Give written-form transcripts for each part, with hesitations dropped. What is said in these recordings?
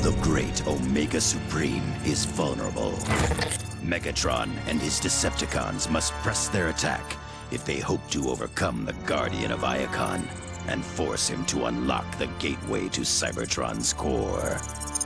The great Omega Supreme is vulnerable. Megatron and his Decepticons must press their attack if they hope to overcome the Guardian of Iacon and force him to unlock the gateway to Cybertron's core.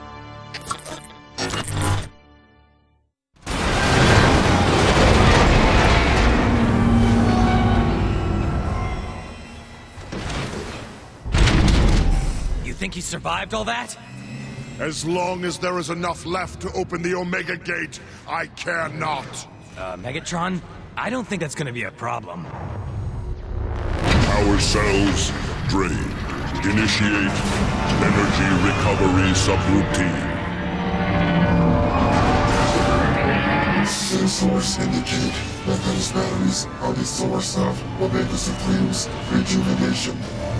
You think he survived all that? As long as there is enough left to open the Omega Gate, I care not. Megatron? I don't think that's gonna be a problem. Power cells drained. Initiate energy recovery subroutine. Sensors indicate that those batteries are the source of Omega Supreme's rejuvenation.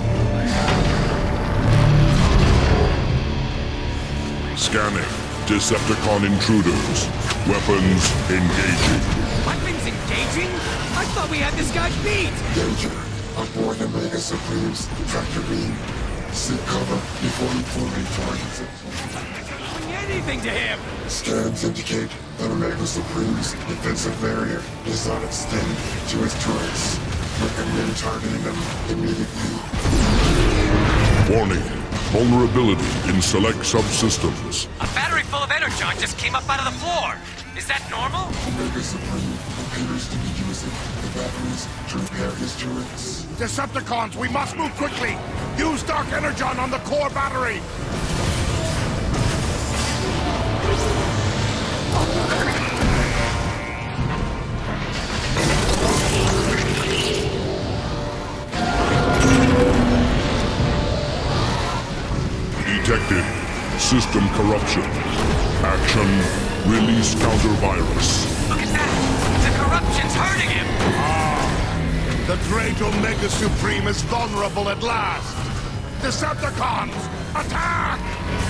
Scanning. Decepticon intruders. Weapons engaging. Weapons engaging? I thought we had this guy beat! Danger. Aboard Omega Supreme's tractor beam. Seek cover before he fully targets it. Doing anything to him! Scans indicate that Omega Supreme's defensive barrier does not extend to his turrets. Recommend targeting them immediately. Warning. Vulnerability in select subsystems. A battery full of Energon just came up out of the floor! Is that normal? Omega Supreme appears to be using the batteries to repair his turrets. Decepticons, we must move quickly! Use Dark Energon on the core battery! Detected. System corruption. Action. Release counter-virus. Look at that! The corruption's hurting him! The great Omega Supreme is vulnerable at last! Decepticons, attack!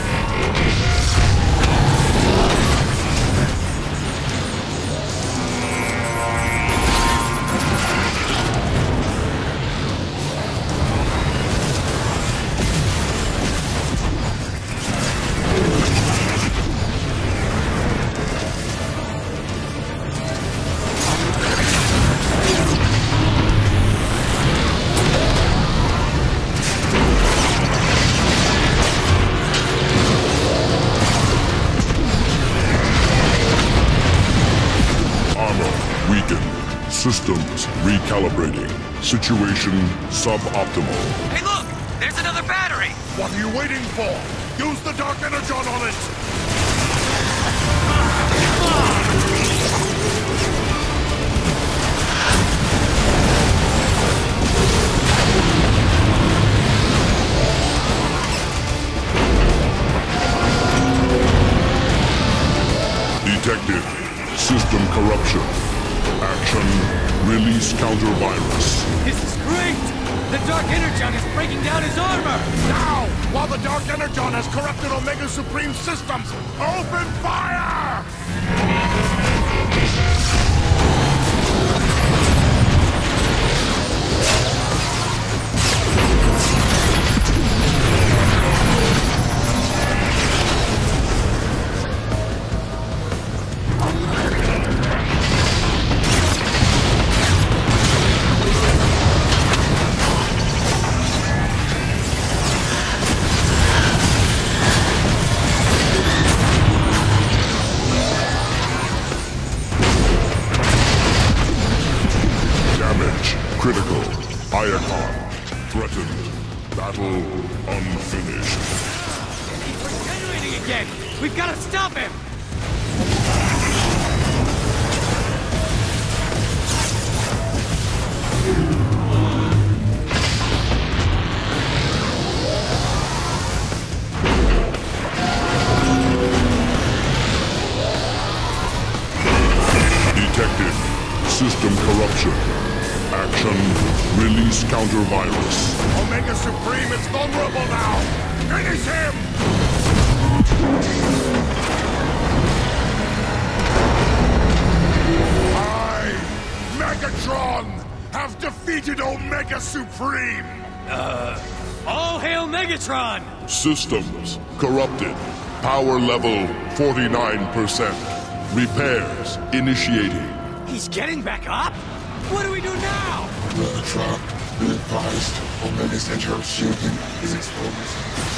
Systems recalibrating. Situation suboptimal. Hey look! There's another battery! What are you waiting for? Use the Dark Energon on it! Detected. System corruption. Action. Release counter-virus. This is great! The Dark Energon is breaking down his armor! Now! While the Dark Energon has corrupted Omega Supreme systems, open fire! Critical. Iacon. Threatened. Battle unfinished. He's regenerating again! We've got to stop him! Detected. System corruption. Action. Release counter-virus. Omega Supreme is vulnerable now! Finish him! I, Megatron, have defeated Omega Supreme! All hail Megatron! Systems corrupted. Power level 49%. Repairs initiating. He's getting back up? What do we do now? Megatron, be advised, Omega's internal shielding is exposed.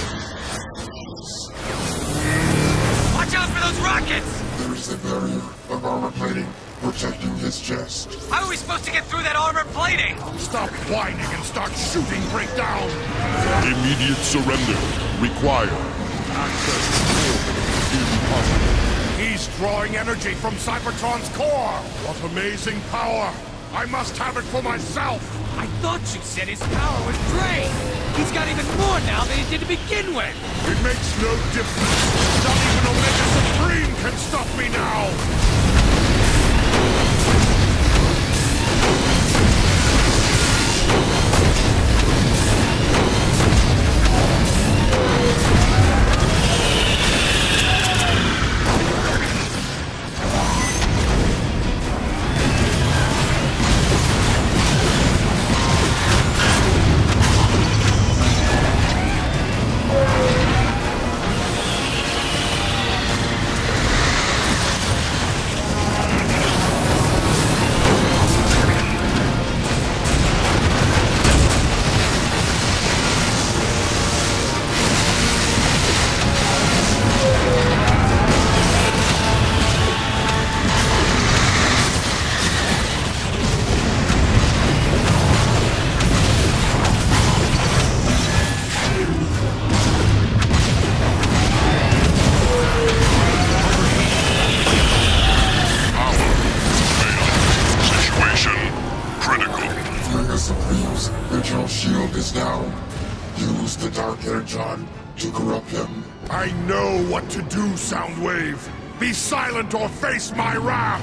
Watch out for those rockets! There is a barrier of armor plating protecting his chest. How are we supposed to get through that armor plating? Stop whining and start shooting breakdown! Immediate surrender required. Access to impossible. He's drawing energy from Cybertron's core! What amazing power! I must have it for myself! I thought you said his power was drained! He's got even more now than he did to begin with! It makes no difference! Not even Omega Supreme can stop me now! Use the Dark Energon to corrupt him. I know what to do, Soundwave! Be silent or face my wrath!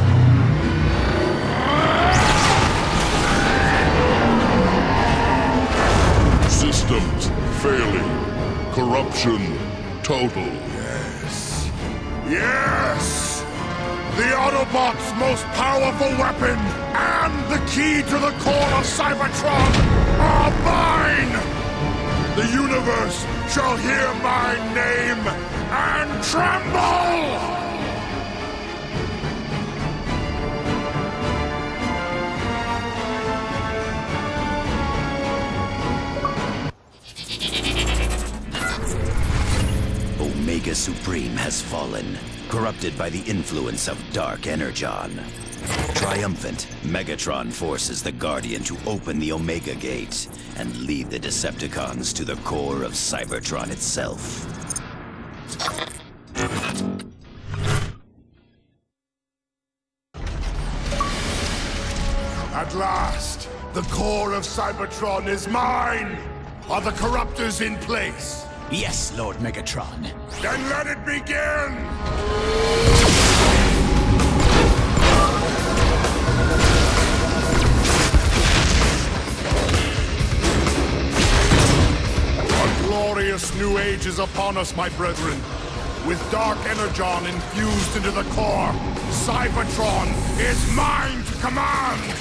Systems failing. Corruption total. Yes. Yes! The Autobots' most powerful weapon and the key to the core of Cybertron are mine! The universe shall hear my name and tremble! Omega Supreme has fallen, corrupted by the influence of Dark Energon. Triumphant, Megatron forces the Guardian to open the Omega Gate and lead the Decepticons to the core of Cybertron itself. At last, the core of Cybertron is mine! Are the corruptors in place? Yes, Lord Megatron. Then let it begin! A glorious new age is upon us, my brethren. With Dark Energon infused into the core, Cybertron is mine to command!